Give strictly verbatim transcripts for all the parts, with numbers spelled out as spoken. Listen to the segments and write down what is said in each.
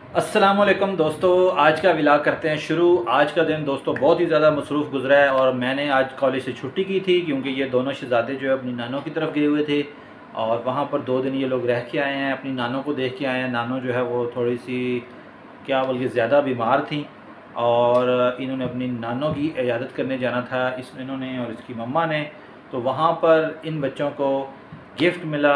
अस्सलामुअलैकुम दोस्तों, आज का व्लॉग करते हैं शुरू। आज का दिन दोस्तों बहुत ही ज़्यादा मसरूफ़ गुजरा है और मैंने आज कॉलेज से छुट्टी की थी क्योंकि ये दोनों शहज़ादे जो है अपनी नानों की तरफ गए हुए थे और वहाँ पर दो दिन ये लोग रह के आए हैं, अपनी नानों को देख के आए हैं। नानों जो है वो थोड़ी सी क्या बल्कि ज़्यादा बीमार थी और इन्होंने अपनी नानों की इयादत करने जाना था, इस इन्होंने और इसकी मम्मा ने। तो वहाँ पर इन बच्चों को गिफ्ट मिला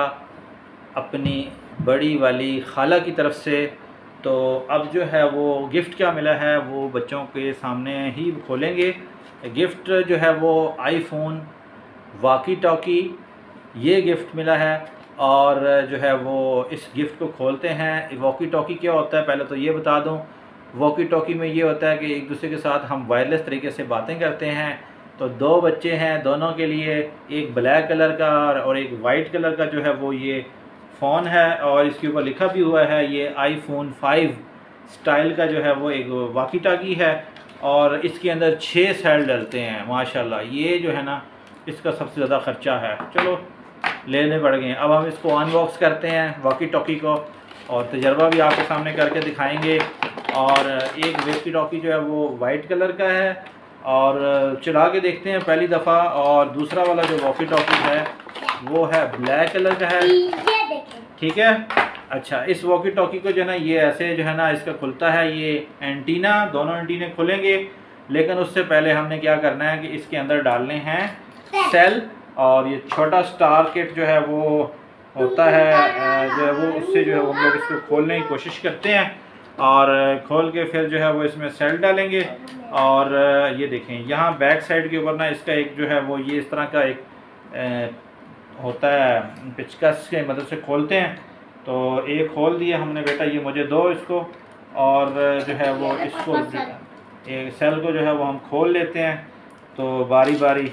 अपनी बड़ी वाली खाला की तरफ से। तो अब जो है वो गिफ्ट क्या मिला है वो बच्चों के सामने ही खोलेंगे। गिफ्ट जो है वो आईफोन, वॉकी टॉकी, ये गिफ्ट मिला है। और जो है वो इस गिफ्ट को खोलते हैं। वॉकी टॉकी क्या होता है पहले तो ये बता दूं। वॉकी टॉकी में ये होता है कि एक दूसरे के साथ हम वायरलेस तरीके से बातें करते हैं। तो दो बच्चे हैं, दोनों के लिए एक ब्लैक कलर का और एक वाइट कलर का जो है वो ये फ़ोन है और इसके ऊपर लिखा भी हुआ है ये आईफोन फाइव स्टाइल का जो है वो एक वॉकी टॉकी है और इसके अंदर छः सेल डलते हैं माशाल्लाह। ये जो है ना इसका सबसे ज़्यादा ख़र्चा है। चलो लेने पड़ गए। अब हम इसको अनबॉक्स करते हैं वॉकी टॉकी को और तजर्बा भी आपके सामने करके दिखाएंगे। और एक वॉकी टॉकी जो है वो वाइट कलर का है और चला के देखते हैं पहली दफ़ा। और दूसरा वाला जो वॉकी टॉकी है वो है ब्लैक कलर का है, ठीक है। अच्छा, इस वॉकी टॉकी को जो है ना ये ऐसे जो है ना इसका खुलता है, ये एंटीना, दोनों एंटीने खुलेंगे। लेकिन उससे पहले हमने क्या करना है कि इसके अंदर डालने हैं सेल और ये छोटा स्टार किट जो है वो होता है जो है वो उससे जो है हम लोग इसको खोलने की कोशिश करते हैं और खोल के फिर जो है वो इसमें सेल डालेंगे। और ये देखें यहाँ बैक साइड के ऊपर ना इसका एक जो है वो ये इस तरह का एक ए, होता है, पिचकस के मदद से खोलते हैं। तो एक खोल दिया हमने, बेटा ये मुझे दो इसको। और जो है वो इसको एक सेल को जो है वो हम खोल लेते हैं तो बारी बारी।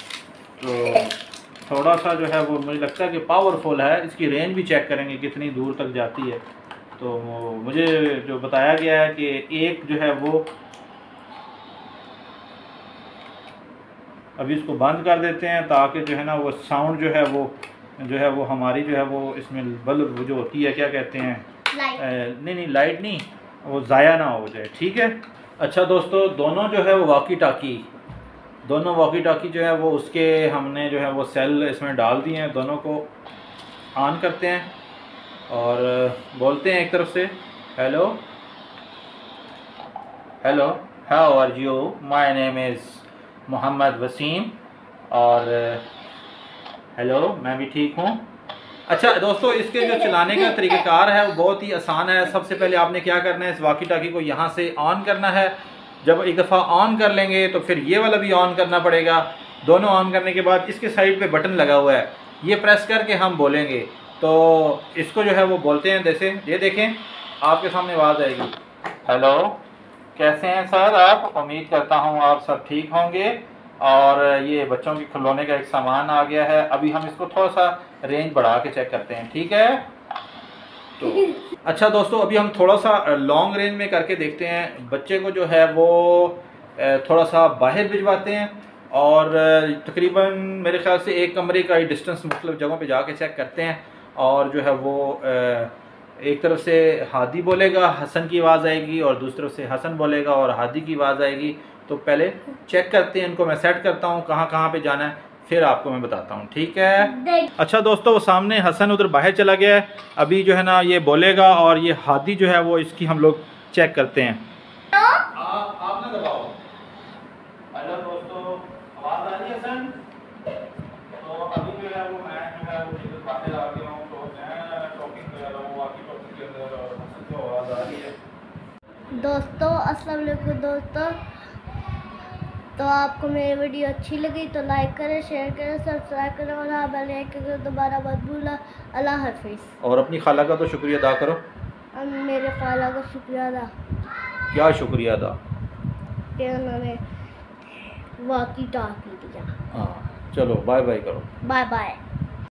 तो थोड़ा सा जो है वो मुझे लगता है कि पावरफुल है, इसकी रेंज भी चेक करेंगे कितनी दूर तक जाती है। तो मुझे जो बताया गया है कि एक जो है वो अभी इसको बंद कर देते हैं ताकि जो है ना वो साउंड जो है वो जो है वो हमारी जो है वो इसमें बल्ब जो होती है क्या कहते हैं, ए, नहीं नहीं लाइट नहीं, वो ज़ाया ना हो जाए, ठीक है। अच्छा दोस्तों, दोनों जो है वो वॉकी टॉकी दोनों वॉकी टॉकी जो है वो उसके हमने जो है वो सेल इसमें डाल दिए हैं। दोनों को ऑन करते हैं और बोलते हैं एक तरफ से hello hello how are you, my name is Mohammad Wasim और हेलो मैं भी ठीक हूँ। अच्छा दोस्तों, इसके जो चलाने का तरीक़ाकार है वो बहुत ही आसान है। सबसे पहले आपने क्या करना है, इस वॉकी टॉकी को यहाँ से ऑन करना है। जब एक दफ़ा ऑन कर लेंगे तो फिर ये वाला भी ऑन करना पड़ेगा। दोनों ऑन करने के बाद इसके साइड पे बटन लगा हुआ है, ये प्रेस करके हम बोलेंगे तो इसको जो है वो बोलते हैं। जैसे ये देखें आपके सामने आवाज़ आएगी, हेलो कैसे हैं सर आप, उम्मीद करता हूँ आप सब ठीक होंगे। और ये बच्चों के खिलौने का एक सामान आ गया है। अभी हम इसको थोड़ा सा रेंज बढ़ा के चेक करते हैं, ठीक है। तो अच्छा दोस्तों, अभी हम थोड़ा सा लॉन्ग रेंज में करके देखते हैं। बच्चे को जो है वो थोड़ा सा बाहर भिजवाते हैं और तकरीबन मेरे ख्याल से एक कमरे का ही डिस्टेंस मुख्तलिफ जगहों पे जाके चेक करते हैं। और जो है वो एक तरफ से हादी बोलेगा, हसन की आवाज़ आएगी और दूसरी तरफ से हसन बोलेगा और हादी की आवाज़ आएगी। तो पहले चेक करते हैं, इनको मैं सेट करता हूँ कहाँ कहाँ पे जाना है, फिर आपको मैं बताता हूँ, ठीक है। अच्छा दोस्तों, वो सामने हसन उधर बाहर चला गया है। अभी जो है ना ये बोलेगा और ये हादी जो है वो इसकी हम लोग चेक करते हैं। आप आप ना दबाओ। हेलो दोस्तों, आवाज़ आ रही है हसन? तो अभी जो है वो मैं जो है वो बाहर आ गया हूँ तो मैं टॉकिंग कर रहा हूँ वॉकी टॉकी के अंदर और हसन की आवाज़ आ रही है। दोस्तों अस्सलाम वालेकुम दोस्तों, तो आपको मेरी वीडियो अच्छी लगी तो लाइक करें, शेयर करें, सब्सक्राइब करें और हाँ बेल आइकन को दोबारा मत भूलना। अल्लाह हाफिज़। और अपनी खाला का तो शुक्रिया अदा करो। अब मेरे खाला का शुक्रिया अदा, क्या शुक्रिया अदा? कि उन्होंने वॉकी टॉकी दिया। हाँ चलो बाय बाय करो। Bye bye.